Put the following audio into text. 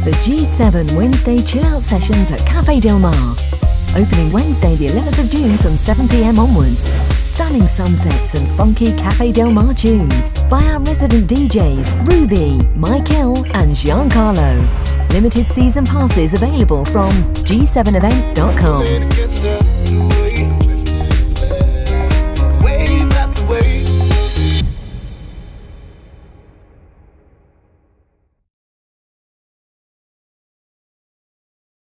The G7 Wednesday Chillout sessions at Café Del Mar. Opening Wednesday the 11th of June from 7 PM onwards. Stunning sunsets and funky Café Del Mar tunes by our resident DJs Ruby, Michael and Giancarlo. Limited season passes available from g7events.com.